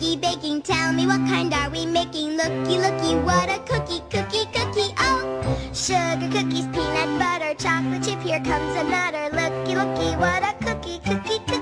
cookie baking. Tell me, what kind are we making? Looky, looky, what a cookie, cookie, cookie. Oh, sugar cookies, peanut butter, chocolate chip. Here comes another. Looky, looky, what a cookie, cookie, cookie.